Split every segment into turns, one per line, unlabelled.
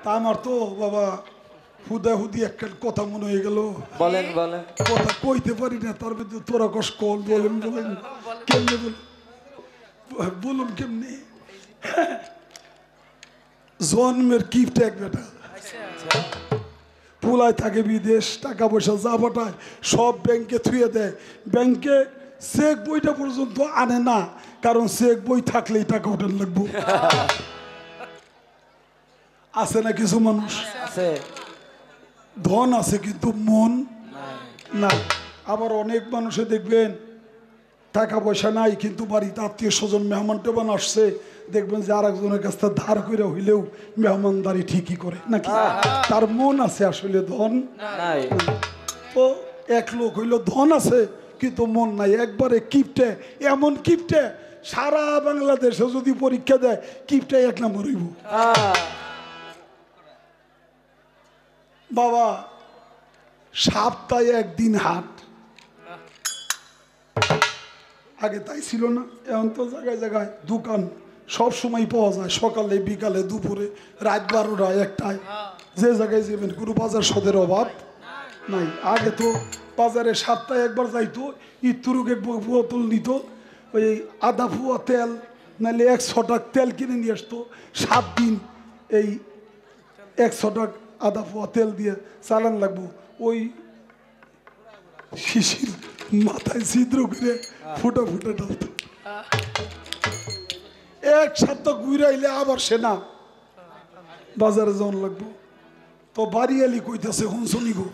তা আমার তো বাবা হুদা হুদি একটা কথা মনে হয়ে গেল।
বলেন বলেন।
কথা কইতে পারি না, তার ভিতরে তোরা কষ্ট কল বলেন বলেন কেমনে বলুন কেমনে। জন্মের কিপটা এক বেটা, পোলায় থাকে বিদেশ, টাকা পয়সা যা পাঠায় সব ব্যাংকে থুয়ে দেয়। ব্যাংকে চেক বইটা পর্যন্ত আনে না, কারণ চেক বই থাকলেই টাকা ওঠান লাগবো। আছে না কিছু মানুষ,
আছে
ধন আছে কিন্তু মন না। আবার অনেক মানুষে দেখবেন টাকা পয়সা নাই কিন্তু বাড়িতে আত্মীয় স্বজন মেহমান টেমান আসছে, দেখবেন যে আর একজনের কাছ থেকে ধার করে হইলেও মেহমানদারি ঠিকই করে নাকি। তার মন আছে, আসলে ধন
নাই।
তো এক লোক হইল ধন আছে কিন্তু মন নাই, একবারে কিপটে। এমন কিপটে সারা বাংলাদেশে যদি পরীক্ষা দেয় কিপটে এক নম্বর হইব। বাবা সপ্তাহে একদিন হাট, আগে তাই ছিল না, এখন তো জায়গায় জায়গায় দোকান সব সময় পাওয়া যায়, সকালে বিকালে দুপুরে রাত 12টায় 1টায়, যে জায়গায় যাবেন কোনো বাজার সদের অভাব নাই। আগে তো বাজারে সপ্তাহে একবার যাইতো, ইতুরুক এক বোতল নিত, ওই আধা ফুয়া তেল নাহলে 100 টাকা তেল কিনে নিয়ে আসতো। 7 দিন এই 100 টাকা আধা ফুয়া তেল দিয়ে চালান লাগবো। ওই শিশির মাথায় ছিদ্র করে ফুটা ফুটা ডালতো। এক সপ্তাহ ঘুরাইলে আবার সেনা বাজারে যাওয়ান লাগবো। তো বাড়ি এলি কইতেছে হুনসনি গো,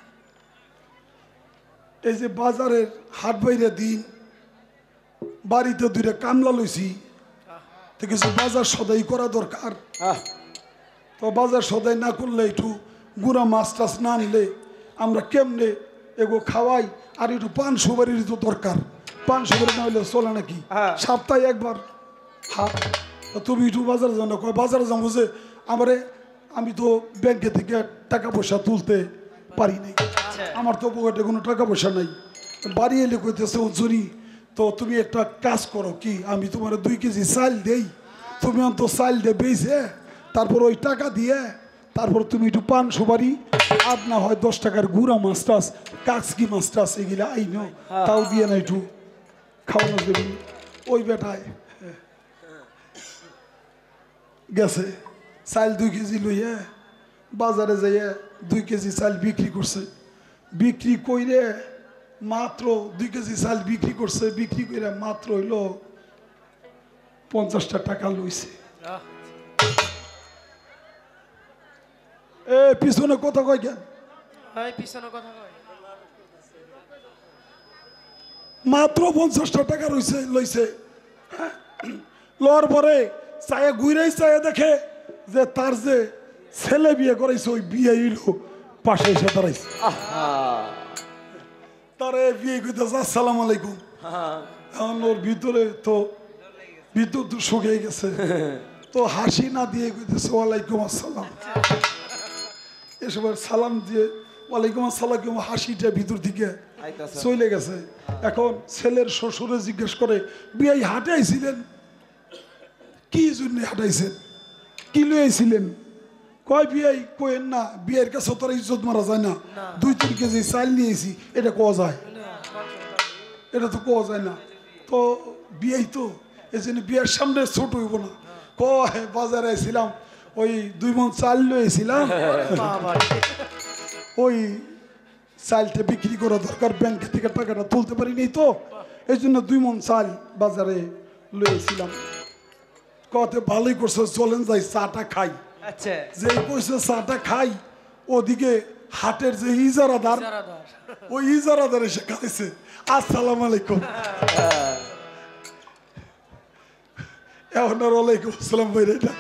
এই যে বাজারের হাট বাইরে দিন বাড়িতে 2টা কামলা লইছি, তো কিছু বাজার সদাই করা দরকার। তো বাজার সদাই না করলে একটু গুঁড়া মাছ টাছ না আনলে আমরা কেমনে এগো খাওয়াই। আর একটু পান সুপারির তো দরকার, পান সুপারি না হইলে চলে নাকি। সপ্তাহে একবার হাট, তুমি একটু বাজারে যাও না। বাজারে যাবো যে আমারে, আমি তো ব্যাংকে থেকে টাকা পয়সা তুলতে পারি নাই, আমার তো পকেটে কোনো টাকা পয়সা নাই। বাড়ি এলে কইতেছে হুজুরি, তো তুমি একটা কাজ করো কি, আমি তোমার 2 কেজি চাল দেই, তুমি অন্ত চাল দিয়ে বেইছে তারপর ওই টাকা দিয়ে তারপর তুমি একটু পান সুপারি আর না হয় 10 টাকার গুঁড়া মাছ টাছ কাচকি মাছ টাছ এগুলা আইনো তাও দিয়ে না একটু খাওয়ানো দেবি। ওই বেটায় গেছে চাল 2 কেজি লইয়া বাজারে যাইয়া 2 কেজি চাল বিক্রি করছে। বিক্রি কইরে মাত্র 2 কেজি চাল বিক্রি করছে, বিক্রি করে মাত্র হইল 50টা টাকা লইছে। এ পিছনে কথা কয় কেন? মাত্র 50টা টাকা লইছে। লওয়ার পরে চায়ে ঘুরাই চায়ে দেখে যে তার যে ছেলে বিয়ে করাইছে ওই বিয়ে হইল পাশে এসে দাঁড়াইছে। তারে বিয়ে কইতেছে আসসালামু আলাইকুম। এখন ওর ভিতরে তো ভিতর তো শুকিয়ে গেছে, তো হাসি না দিয়ে কইতেছে ওয়ালাইকুম আসসালাম। এসব সালাম দিয়ে ওয়ালাইকুম আসসালাম, হাসিটা ভিতর থেকে চলে গেছে। এখন ছেলের শ্বশুরে জিজ্ঞেস করে বিয়ে হাটে আইছিলেন, কি জন্য হাঁটাইছেন, কি লইছিলেন? কয় বিয়ে কইেন না, বিয়ের কাছে তোর ইজ্জত মারা যায় না, 2-3 কেজি চাল নিয়েছি, এটা কোয়া যায়? এটা তো কোয়া যায় না। তো বিয়েই তো এই জন্য বিয়ের সামনে ছোট হইব না। কয় বাজারে আইছিলাম, ওই 2 মণ চাল লইছিলাম, ওই চালটা বিক্রি করা দরকার, ব্যাংক থেকে টাকাটা তুলতে পারিনি তো এই জন্য 2 মণ চাল বাজারে লইছিলাম। কত ভালোই করছে, চলেন যাই চাটা খাই। যে কইছে চাটা খাই, ওদিকে হাটের যে ইজারাদার, ওই ইজারাদার এসে খাইছে আসসালামু আলাইকুম। এখন আর ওয়ালাইকুম আসসালাম বইরে না।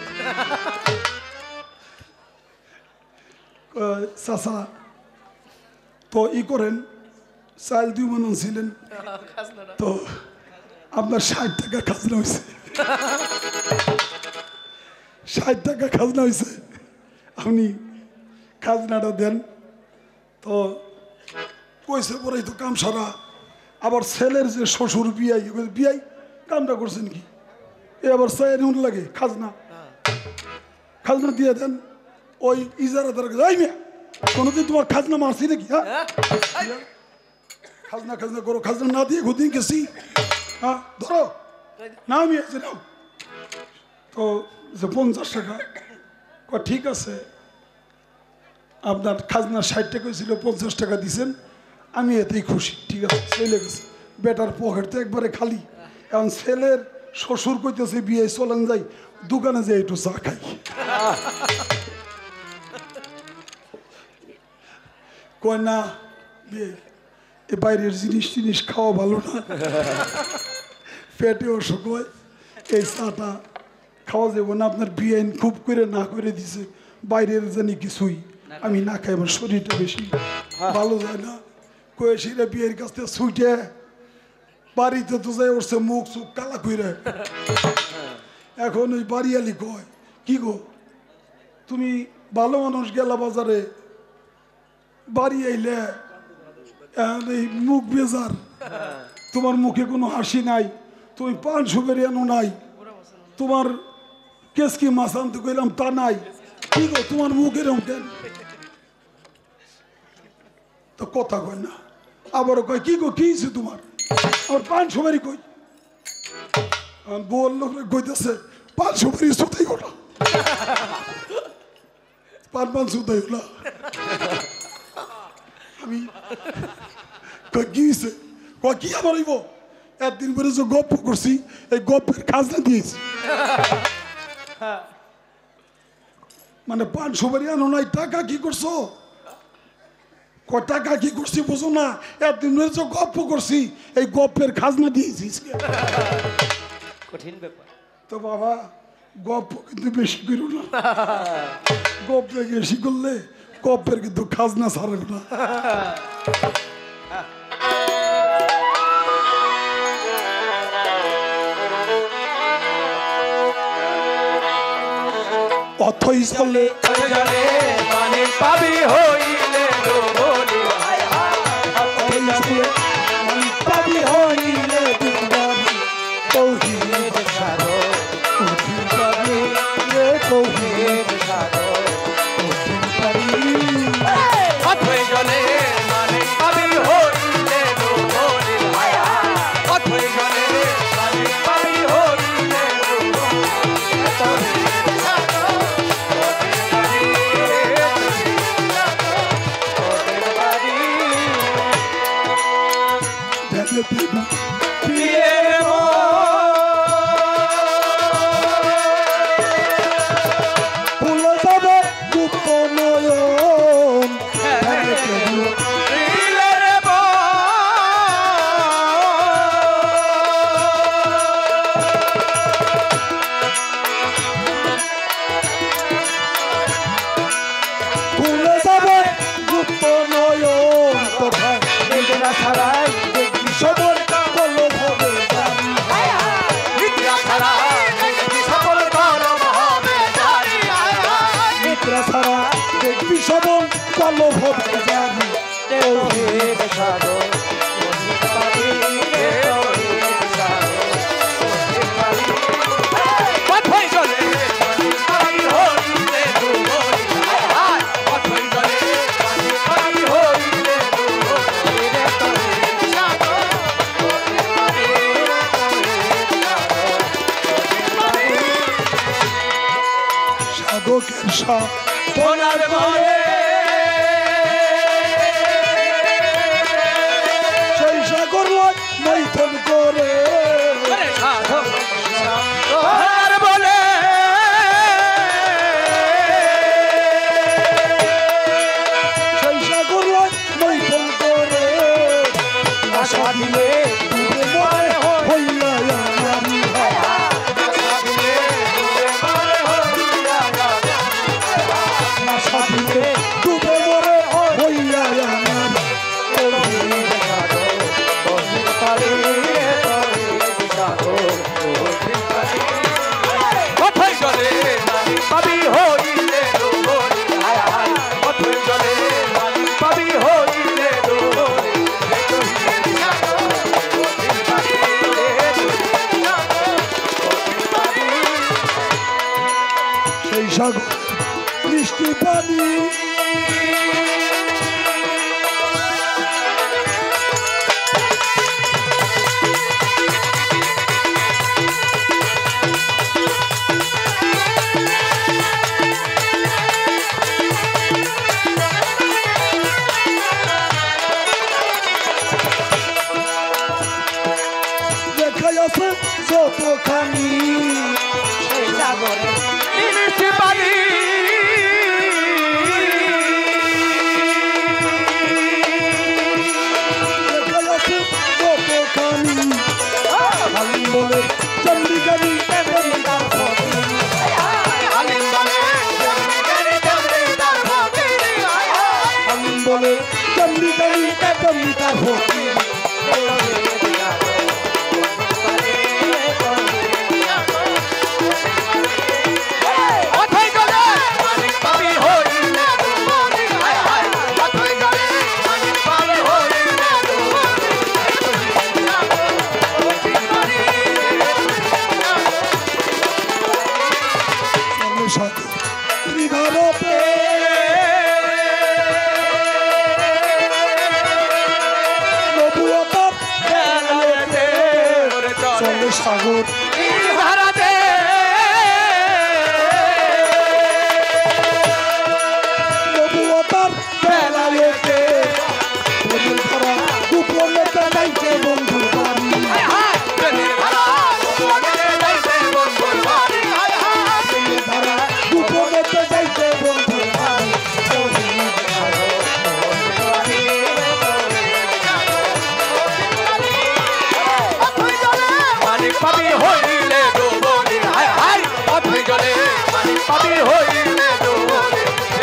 চাচা তো ই করেন, চাল 2 মণ ছিলেন তো আপনার 60 টাকা খাজনা হয়েছে, 60 টাকা খাজনা হয়েছে, আপনি খাজনাটা দেন। তো কইছে পরেই তো কাম সারা। আবার ছেলের যে শ্বশুর বিয়াই, বিয়াই কামটা করছেন কি, এ আবার চাই লাগে খাজনা, খাজনা দিয়ে দেন। ওই ইজারাদার যাই মিয়া কোনোদিন তোমার খাজনা মারছি নাকি হ্যাঁ খাজনা খাজনা করো খাজনা না দিয়ে ঘুদিন গেছি হ্যাঁ ধরো না আমি নাও তো যে 50 টাকা ঠিক আছে আপনার খাজনা 60 টাকা ছিল 50 টাকা দিছেন আমি এতেই খুশি ঠিক আছে চলে গেছে বেটার পকেট তো একবারে খালি এখন ছেলের শ্বশুর কইতেছে বিয়ে চলেন যাই দোকানে যাই একটু চা খাই কয় না বিয়ে এ বাইরের জিনিস টিনিস খাওয়া ভালো না পেটে অসুখ হয় এই চাটা খাওয়া যাবো না আপনার বিয়ে খুব করে না করে দিছে বাইরের জানি কিছুই আমি না খাই আমার শরীরটা বেশি ভালো যায় না কয়ে সেটা বিয়ের কাছ থেকে ছুটে বাড়িতে তো যাই উঠছে মুখ চুখ কালা কইরে এখন ওই বাড়িয়ালি কয় কি গো তুমি ভালো মানুষ গেলা বাজারে বাড়ি আইলে এই মুখ বেজার তোমার মুখে কোনো হাসি নাই তুমি পান সুপারি আনো নাই তোমার কেসকি মাছ আনতে কইলাম তা নাই কি গো তোমার মুখ এরকম কেন তো কথা কয় না আবারও কয় কি গো কি হয়েছে তোমার আমার পান সুপারি কই বললো কইতেছে পান সুপারি সুতাই গোটা পান সুতাই গোলা আমি কি হয়েছে কি আবার হইব একদিন পরে যে গপ্প করছি এই গপ্পের খাজনা দিয়েছি মানে পান সুপারি আনো নাই টাকা কি করছো টাকা কি করছি বুঝো না একদিন পরে যে গপ্প করছি এই গপ্পের খাজনা দিয়েছিস
কঠিন ব্যাপার
তো বাবা গপ্প কিন্তু বেশি করো না গপ্পে বেশি করলে গপ্পের কিন্তু খাজনা ছাড়বে না অথই চলে
মানে পাবি হইলে
পাবি হইলে কৌহির
সারো
পাবি রে কৌহির
অথই জলে মানে পাবি হইলে অথই জলে মানে পাবি হইলে
সবল কলব হবে জানি সাধকের সাধনার ভয়ে সেই সাগর মৈথন করে
বলে
সেই সাগর মৈথন করে আশা দিলে হইয়া ডুবে মরে হইয়া
পারি
পানি দেখাই আছে যতখানি
সেই সাগরে ইলিশ পানি
দেখাই আছে যতখানি হালিম বলে চন্ডিগানি
তার ফকির আলিম বলে জমিদারি জমি তার ফকির
হালিম বলে চন্ডিগানি তেমনি তার ফকির
অথই গলে মানিক পাবি হইলে দুবনি হায় হায় অথই গলে মানিক পাবি হইলে দুবনি
চলে সাথে ত্রিভারতে নবুয়তার চলে সাগর
ভারতে
নবুয়তার বেলায়েতে বন্ধুর ধরা গোপনেতে যাইতে বন্ধুর বাড়ি ধরা গোপনেতে যাইতে বন্ধুর বাড়ি
মানিক পাবি হইলে দুবনি হায় হায় অথই গলে মানিক পাবি হইলে দুবনি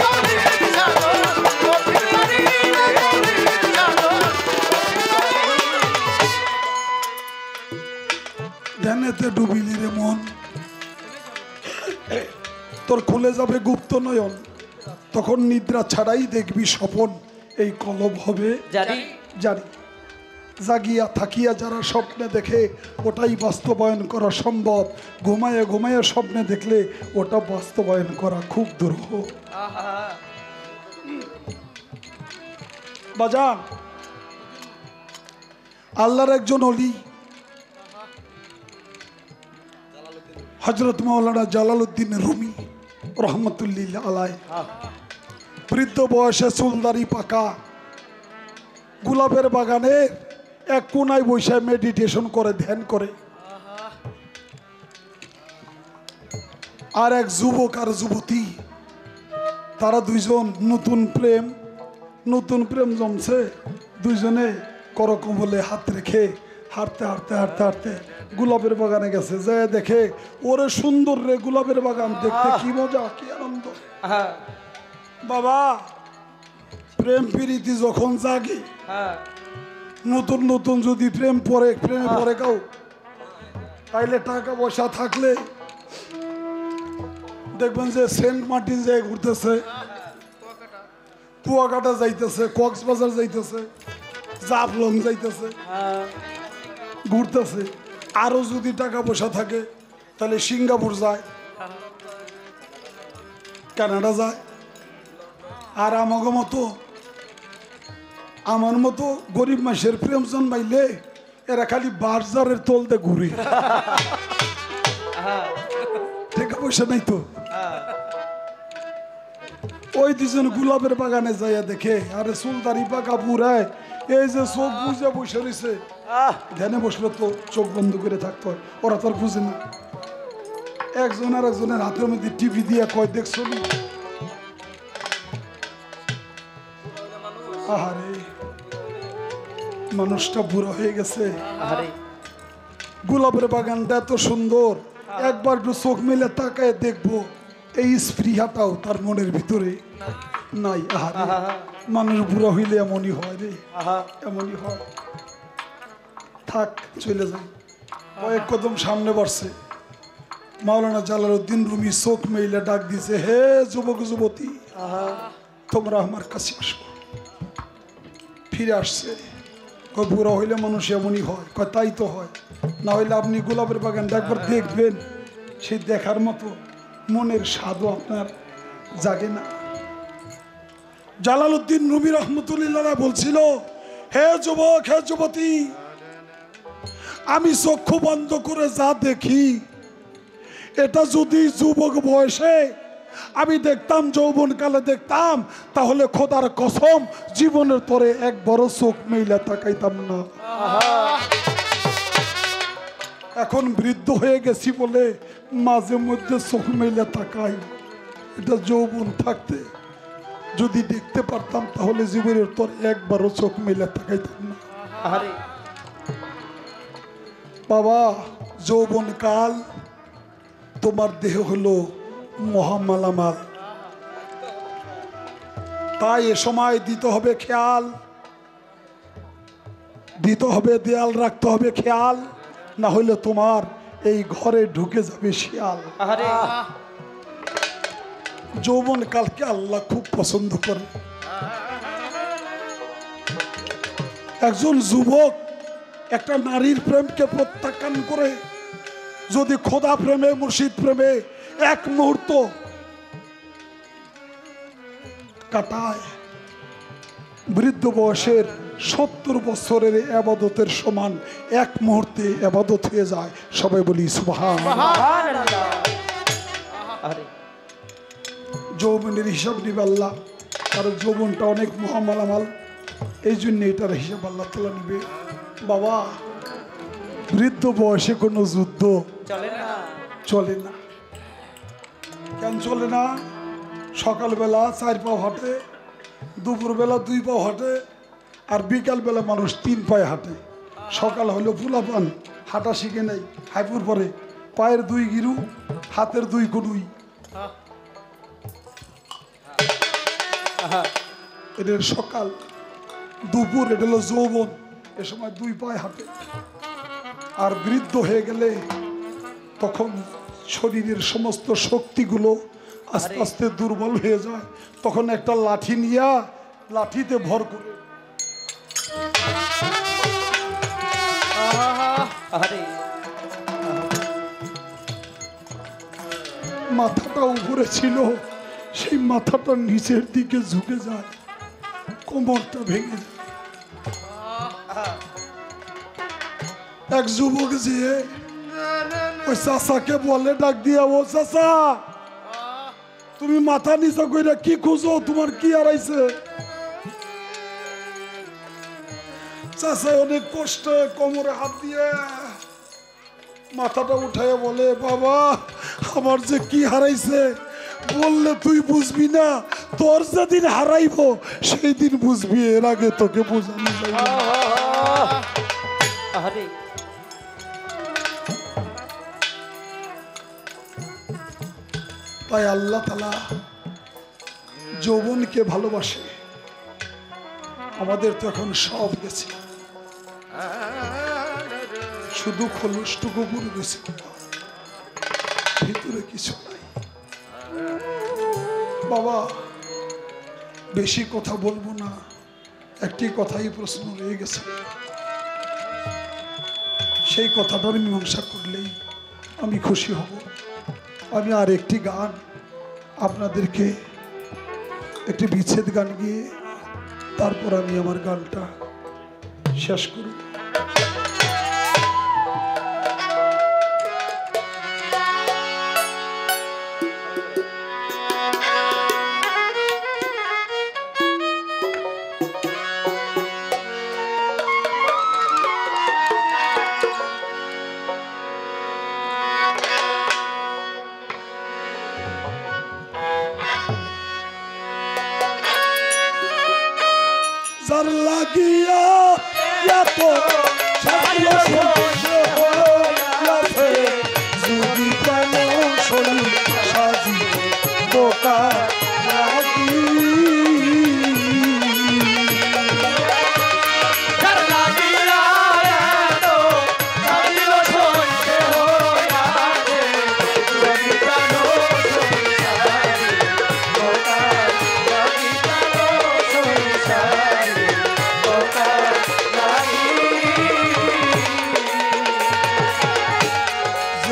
ধ্যানেতে ডুবিলি রে মন তোর খুলে যাবে গুপ্ত নয়ন তখন নিদ্রা ছাড়াই দেখবি স্বপন এই কলব হবে
জানি
জানি জাগিয়া থাকিয়া যারা স্বপ্নে দেখে ওটাই বাস্তবায়ন করা সম্ভব ঘুমায়ে ঘুমায়ে স্বপ্নে দেখলে ওটা বাস্তবায়ন করা খুব দুরূহ বাজান আল্লাহর একজন অলি হযরত মাওলানা জালালউদ্দিন রুমি রহমতুল্লাহ আলাই বৃদ্ধ বয়সে চুলদারি পাকা গোলাপের বাগানে এক কোনায় বসে মেডিটেশন করে ধ্যান করে আর এক যুবক আর যুবতী তারা দুইজন নতুন প্রেম জমছে দুইজনে করকমলে হাত রেখে হাঁটতে হাঁটতে হাঁটতে হাঁটতে গোলাপের বাগানে গেছে যে দেখে ওরে সুন্দর রে গোলাপের বাগান দেখতে কি মজা কি আনন্দ বাবা প্রেম প্রীতি যখন জাগে নতুন নতুন যদি প্রেমে পড়ে কাউ তাইলে টাকা পয়সা থাকলে দেখবেন যে সেন্ট মার্টিন যায় ঘুরতেছে কুয়াকাটা যাইতেছে কক্সবাজার যাইতেছে জাফলং যাইতেছে ঘুরতেছে আরো যদি টাকা পয়সা থাকে তাহলে সিঙ্গাপুর যায় কানাডা যায় আর আমার মতো গরিব মাসের প্রেম জন্মাইলে এরা খালি বাজারের তলতে ঘুরে টাকা পয়সা নাই তো ওই দুজন গোলাপের বাগানে যাইয়া দেখে আরে চুলদারি পাকা পুরায় এই যে চোখ বুঝে বসে রয়েছে ধ্যানে বসলে তো চোখ বন্ধ করে থাকতে হয় ওরা তো আর বুঝে না একজন আর একজনের হাতের মধ্যে টিভি দিয়ে কয় দেখছো নি আহারে মানুষটা বুড়ো হয়ে গেছে গোলাপের বাগানটা এত সুন্দর একবার একটু চোখ মেলে তাকায় দেখবো এই স্পৃহাটাও তার মনের ভিতরে নাই আহারে মানুষ বুড়ো হইলে এমনই হয় রে এমনই হয় থাক চলে যাই কয়েক কদম সামনে বাড়ছে মাওলানা জালালউদ্দিন রুমি চোখ মেলে ডাক দিছে হে যুবক যুবতী তোমরা আমার কাছে আসো ফিরে আসছে কয় বুড়ো হইলে মানুষ এমনই হয় কয় তাই তো হয় না হইলে আপনি গোলাপের বাগানটা একবার দেখবেন সেই দেখার মতো মনের স্বাদও আপনার জাগে না জালালউদ্দিন রুমি রহমতুল্লাহ বলছিল, হে যুবক, হে যুবতী, আমি চক্ষু বন্ধ করে যা দেখি, এটা যদি যুবক বয়সে আমি দেখতাম, যৌবনকালে দেখতাম, তাহলে খোদার কসম জীবনের পরে এক বড় চোখ মেইলা তাকাইতাম না। এখন বৃদ্ধ হয়ে গেছি বলে মাঝে মধ্যে চোখ মেইলা তাকাই। এটা যৌবন থাকতে যদি দেখতে পারতাম তাহলে জীবনের পর একবারও চোখ মেইলা তাকাইতাম না। বাবা, যৌবন কাল তোমার দেহ হলো মহামালামাল, তাই এ সময় দিতে হবে খেয়াল, দিতে হবে দেয়াল, রাখতে হবে খেয়াল, না হলে তোমার এই ঘরে ঢুকে যাবে শিয়াল। যৌবন কালকে আল্লাহ খুব পছন্দ করে। একজন যুবক একটা নারীর প্রেমকে প্রত্যাখ্যান করে যদি খোদা প্রেমে, মুর্শিদ প্রেমে এক মুহূর্ত কাটায়, বৃদ্ধ বয়সের 70 বছরের ইবাদতের সমান এক মুহূর্তে ইবাদত হয়ে যায়। সবাই বলি সুবহানাল্লাহ। যৌবনের হিসাব নিবে আল্লাহ, কারণ যৌবনটা অনেক মহামালামাল, এই জন্য এটার হিসাব আল্লাহ তাআলা নিবে। বাবা, বৃদ্ধ বয়সে কোনো যুদ্ধ চলে না। কেন চলে না? সকালবেলা 4 পাও হাঁটে, দুপুরবেলা 2 পাও হাঁটে, আর বিকালবেলা মানুষ 3 পায়ে হাঁটে। সকাল হলো ফুলাপান হাঁটা শিখে নেই, হাইপুর পরে পায়ের 2 গিরু, হাতের 2 কনুই, এদের সকাল। দুপুর এটা হলো যৌবন, এ সময় 2 পায়ে হাঁটে। আর বৃদ্ধ হয়ে গেলে তখন শরীরের সমস্ত শক্তিগুলো আস্তে আস্তে দুর্বল হয়ে যায়। তখন একটা লাঠি নিয়ে লাঠিতে ভর করে মাথাটা উপরে ছিল, সেই মাথাটা নিচের দিকে ঝুঁকে যায়, কোমরটা ভেঙে যায়। এক যুবক যে ওই চাচাকে বলে, ডাক দিয়া, ও চাচা, তুমি মাথা নিচা কইরা কি খুঁজো, তোমার কি হারাইছে? চাচা অনেক কষ্টে কোমরে হাত দিয়ে মাথাটা উঠায় বলে, বাবা, আমার যে কি হারাইছে বললে তুই বুঝবি না, তোর যেদিন হারাইব সেই দিন বুঝবি, এর আগে তোকে বোঝানো যাবে না। তাই আল্লাহ তাআলা যৌবনকে ভালোবাসে। আমাদের তো এখন সব গেছে, শুধু খোলসটুকু পুরো গেছে, ভিতরে কিছু নাই। বাবা, বেশি কথা বলবো না, একটি কথাই প্রশ্ন রয়ে গেছে, সেই কথাটার মীমাংসা করলেই আমি খুশি হব। আমি আর একটি গান আপনাদেরকে, একটি বিচ্ছেদ গান গিয়ে তারপর আমি আমার গানটা শেষ করব। যার লাগিয়া এত ছাড়লো সে হইয়াছে, যদি কেন শরীর সাজি বোকা লাগি।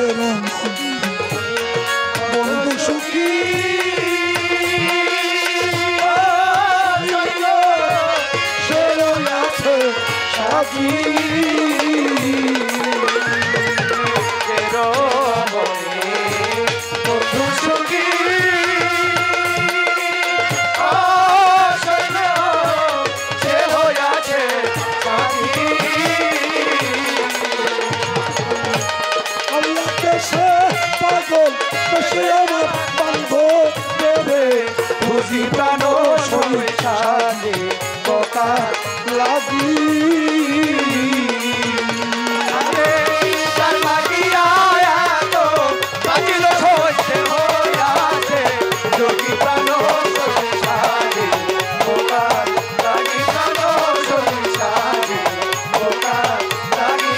বন্ধু সুখী
লাগি বন্ধু সঙ্গী সে হইয়াছে
আল্লাহ দেশে পাগল দেশে আমার বান্ধব দেবে
বুঝি প্রাণ সংসারে কথা
লাগি
তার লাগিয়া এত লাগিল সহ্যে হইয়াছে যোগী প্রাণ সংসারে কথা লাগি প্রাণ সংসারে কথা লাগি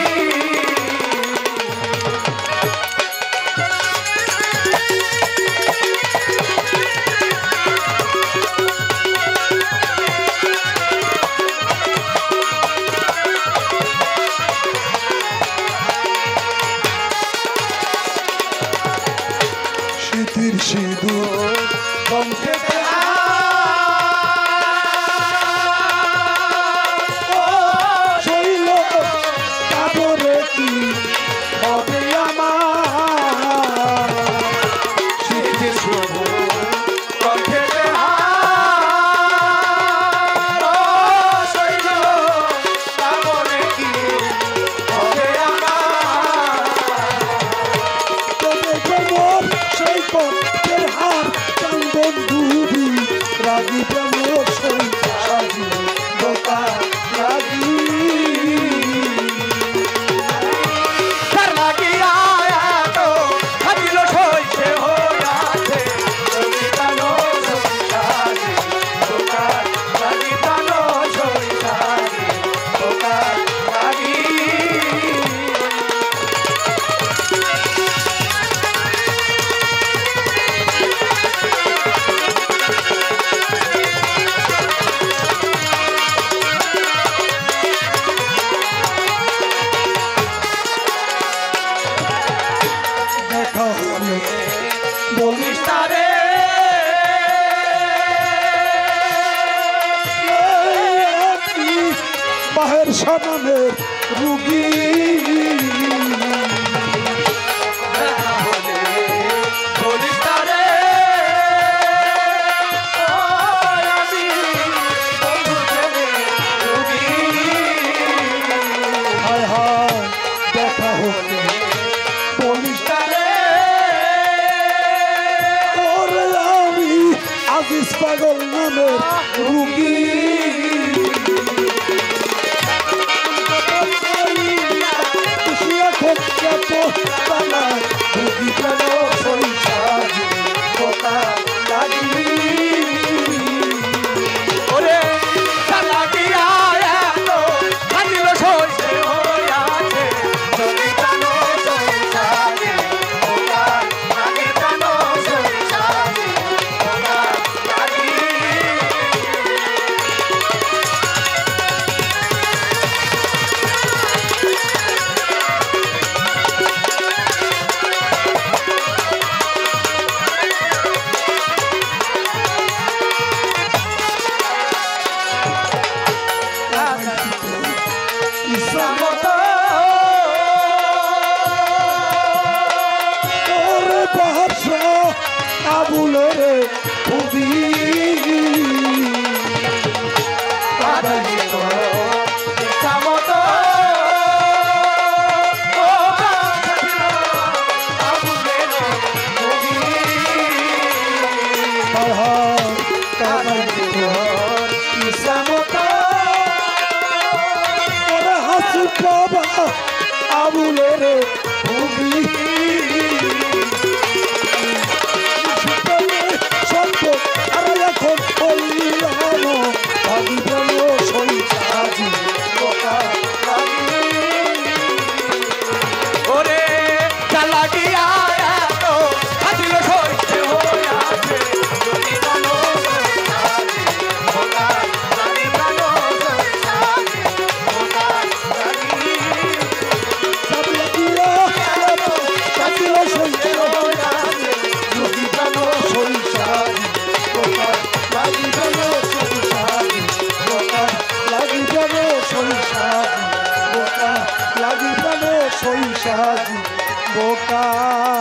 শীতের সিঁদুর
বংশে
শৈল কাপড়ে কি
হবে আমার শীতের শুভ কণ্ঠে শৈল কামনে কি হবে আমার
তবে কোমর সেই পথের হার চন্দন দুবি রাগি প্রেম সই সাজি দোকা লাগি
তার লাগিয়া এত হাজিল সইছে হইয়াছে যোগী প্রাণ সংসারে দোকান লাগি প্রাণ সংসারে দোকান লাগি
দেখা হলে বলিস
তারে
বাহের সানামের রুগী
বলিস তারে আমি বন্ধু প্রেমে রোগী
হায় হায় দেখা হলে বলিস
তারে
ওরে আমি আজিজ পাগল নামের রুগী রুগী প্রাণ সংসার কথা লাগি
ওরে তার লাগিয়া এত হাজিল সইছে হইয়াছে যোগী প্রাণ সংসারে দোকান লাগি প্রাণ সংসারে দোকান লাগি ইসলামত
ওরে বাদশা কাবুলের খুবই
আদানিত ইসলামত ও আবুলের নবী ইসলামত
ওরে হাসি বাবা আবুলের খুবই সত্য আর এখন কল্যাণ ভাবি প্রেম সই সাজি
ওরে চালাকিয়া এত হাজিল সইছে হইয়াছে যদি প্রাণ সংসারে দোকান লাগি প্রাণ সংসারে দোকান লাগি
লাগি যাবে সংসার সাজি বোকা